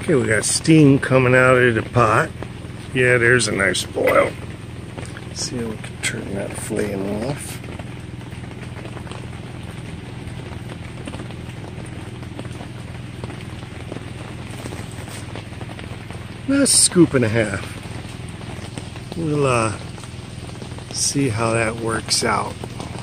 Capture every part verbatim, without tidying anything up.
Okay, we got steam coming out of the pot. Yeah, there's a nice boil. Let's see if we can turn that flame off. A scoop and a half. We'll uh, see how that works out.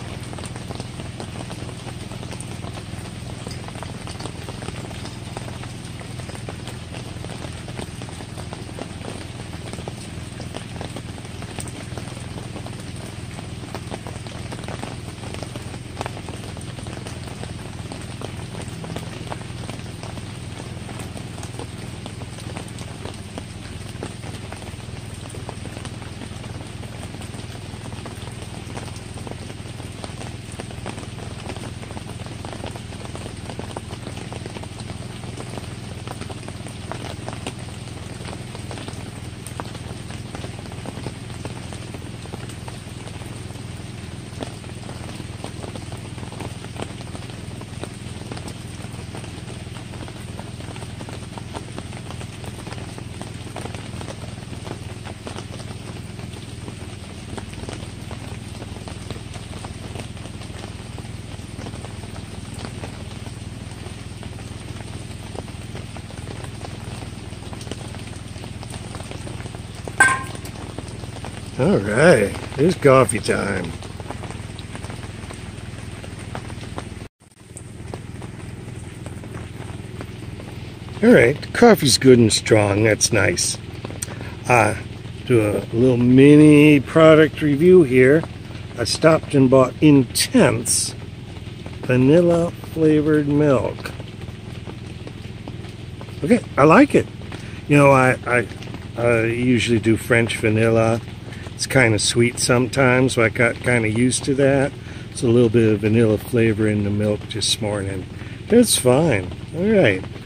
All right, it's coffee time. All right, coffee's good and strong. That's nice. Uh, do a little mini product review here. I stopped and bought Intense vanilla flavored milk. Okay, I like it. You know, I, I, I usually do French vanilla. It's kind of sweet sometimes, so I got kind of used to that. It's a little bit of vanilla flavor in the milk this morning. It's fine. All right.